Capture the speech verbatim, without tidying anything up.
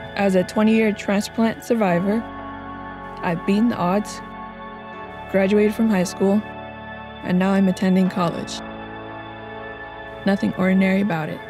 As a twenty-year transplant survivor, I've beaten the odds, graduated from high school, and now I'm attending college. Nothing ordinary about it.